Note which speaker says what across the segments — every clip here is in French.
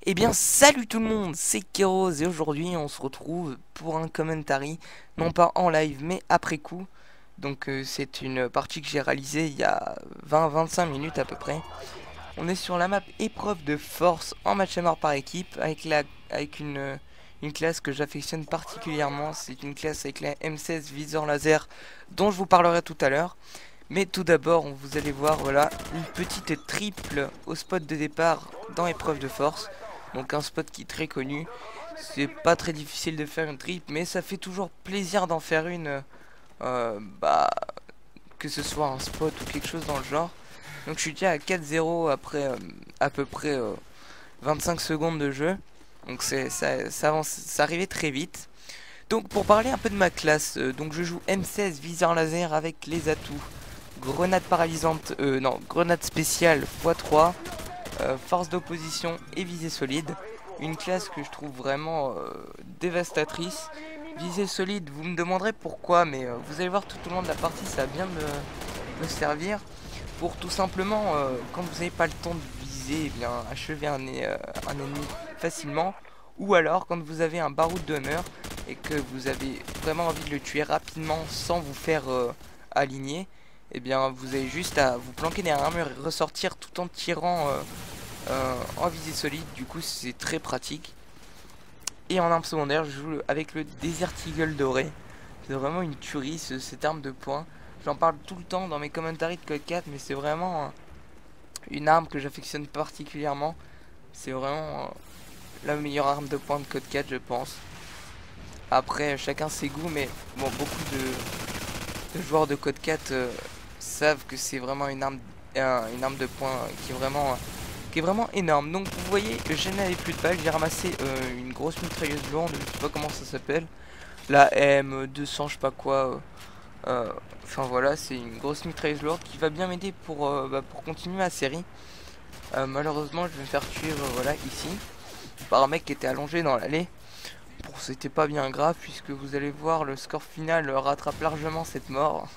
Speaker 1: Eh bien salut tout le monde, c'est Kéros et aujourd'hui on se retrouve pour un commentary, non pas en live mais après coup. Donc c'est une partie que j'ai réalisée il y a 20-25 minutes à peu près. On est sur la map épreuve de force en match à mort par équipe avec une classe que j'affectionne particulièrement. C'est une classe avec la M16 viseur laser dont je vous parlerai tout à l'heure. Mais tout d'abord vous allez voir voilà une petite triple au spot de départ dans épreuve de force. Donc un spot qui est très connu. C'est pas très difficile de faire une triple, mais ça fait toujours plaisir d'en faire une, bah, que ce soit un spot ou quelque chose dans le genre. Donc je suis déjà à 4-0 après à peu près 25 secondes de jeu. Donc ça avance, ça arrivait très vite. Donc pour parler un peu de ma classe, donc je joue M16 viseur laser avec les atouts grenade paralysante, non, grenade spéciale x3, force d'opposition et visée solide. Une classe que je trouve vraiment dévastatrice. Visée solide, vous me demanderez pourquoi, mais vous allez voir tout au long de la partie, ça va bien me servir pour tout simplement, quand vous n'avez pas le temps de viser, eh bien, achever un ennemi facilement. Ou alors quand vous avez un baroud d'honneur et que vous avez vraiment envie de le tuer rapidement sans vous faire aligner, eh bien vous avez juste à vous planquer derrière un mur et ressortir tout en tirant en visée solide. Du coup c'est très pratique. Et en arme secondaire je joue avec le Desert Eagle doré. C'est vraiment une tuerie cette arme de poing. J'en parle tout le temps dans mes commentaries de Code 4, mais c'est vraiment une arme que j'affectionne particulièrement. C'est vraiment la meilleure arme de poing de Code 4 je pense. Après chacun ses goûts, mais bon, beaucoup de joueurs de Code 4 savent que c'est vraiment une arme de poing qui est vraiment énorme. Donc vous voyez, je n'avais plus de balles, j'ai ramassé une grosse mitrailleuse lourde, je sais pas comment ça s'appelle, la M200 je sais pas quoi. Enfin voilà, c'est une grosse mitrailleuse lourde qui va bien m'aider pour continuer ma série. Malheureusement je vais me faire tuer voilà ici par un mec qui était allongé dans l'allée. Bon, c'était pas bien grave puisque vous allez voir le score final rattrape largement cette mort.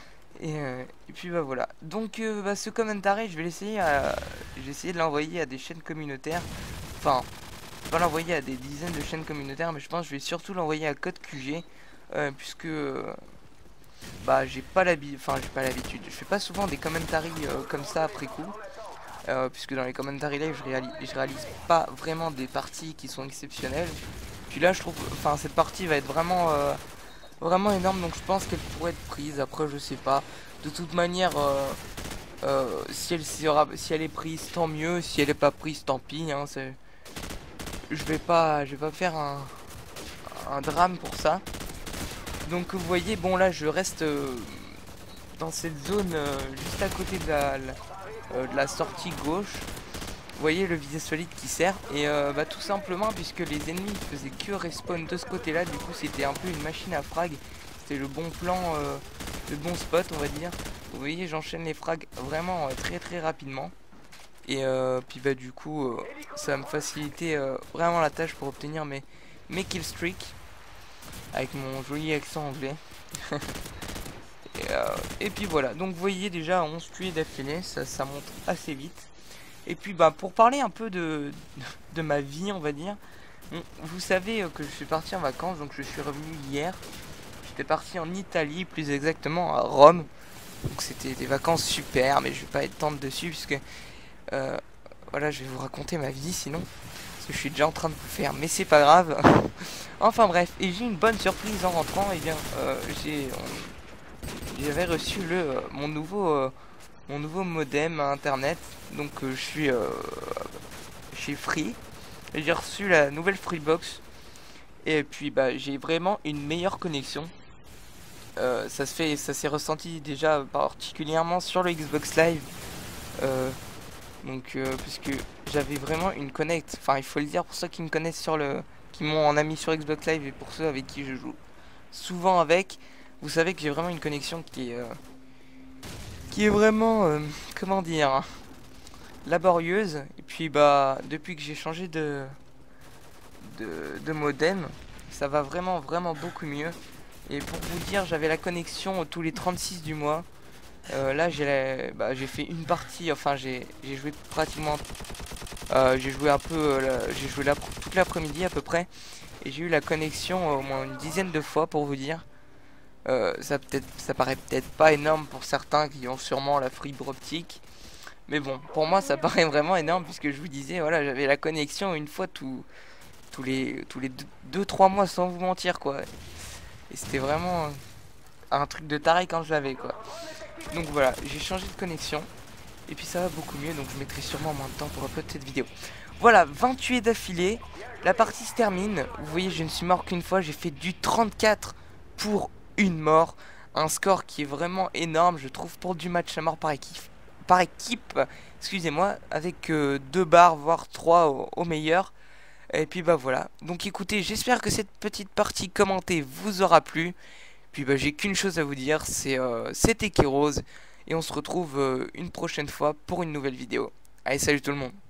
Speaker 1: Et puis bah voilà. Donc ce commentary je vais l'essayer j'ai essayé de l'envoyer à des chaînes communautaires. Enfin, pas l'envoyer à des dizaines de chaînes communautaires, mais je pense que je vais surtout l'envoyer à Code QG puisque bah j'ai pas l'habitude, je fais pas souvent des commentaries comme ça après coup. Puisque dans les commentaries live je réalise pas vraiment des parties qui sont exceptionnelles. Puis là je trouve, enfin cette partie va être vraiment vraiment énorme, donc je pense qu'elle pourrait être prise. Après je sais pas. De toute manière, si elle est prise tant mieux, si elle est pas prise tant pis. Hein, je vais pas faire un drame pour ça. Donc vous voyez, bon là je reste dans cette zone juste à côté de la sortie gauche. Vous voyez le visée solide qui sert. Et bah tout simplement puisque les ennemis faisaient que respawn de ce côté là. Du coup c'était un peu une machine à frag. C'était le bon plan, le bon spot on va dire. Vous voyez j'enchaîne les frags vraiment très rapidement. Et puis bah du coup ça va me faciliter vraiment la tâche pour obtenir mes killstreaks. Avec mon joli accent anglais. Et puis voilà, donc vous voyez déjà 11 tués d'affilée, ça monte assez vite. Et puis bah pour parler un peu de ma vie on va dire, vous savez que je suis parti en vacances, donc je suis revenu hier. J'étais parti en Italie, plus exactement à Rome. Donc c'était des vacances super, mais je vais pas étendre dessus puisque voilà, je vais vous raconter ma vie sinon. Parce que je suis déjà en train de vous faire, mais c'est pas grave. Enfin bref, et j'ai une bonne surprise en rentrant, et bien j'avais reçu mon nouveau modem à internet. Donc je suis chez Free. J'ai reçu la nouvelle Freebox. Et puis bah j'ai vraiment une meilleure connexion. Ça s'est ressenti déjà particulièrement sur le Xbox Live. Puisque j'avais vraiment une connect. Enfin il faut le dire pour ceux qui me connaissent qui m'ont en ami sur Xbox Live, et pour ceux avec qui je joue souvent avec, vous savez que j'ai vraiment une connexion qui est vraiment comment dire, laborieuse. Et puis bah depuis que j'ai changé de modem, ça va vraiment beaucoup mieux. Et pour vous dire, j'avais la connexion tous les 36 du mois. Là j'ai fait une partie, enfin j'ai joué pratiquement J'ai joué un peu, j'ai joué toute l'après-midi à peu près. Et j'ai eu la connexion au moins une dizaine de fois pour vous dire. Ça paraît peut-être pas énorme pour certains qui ont sûrement la fibre optique. Mais bon, pour moi ça paraît vraiment énorme puisque je vous disais, voilà, j'avais la connexion une fois tous les 2-3 mois sans vous mentir quoi. Et c'était vraiment un truc de taré quand je l'avais quoi. Donc voilà, j'ai changé de connexion. Et puis ça va beaucoup mieux, donc je mettrai sûrement moins de temps pour upload cette vidéo. Voilà, 20 tués d'affilée. La partie se termine. Vous voyez, je ne suis mort qu'une fois. J'ai fait du 34 pour une mort. Un score qui est vraiment énorme, je trouve, pour du match à mort par équipe, excusez-moi, avec 2 barres, voire 3 au meilleur. Et puis bah voilà. Donc écoutez, j'espère que cette petite partie commentée vous aura plu. Puis bah j'ai qu'une chose à vous dire, c'était Kéros. Et on se retrouve une prochaine fois pour une nouvelle vidéo. Allez, salut tout le monde.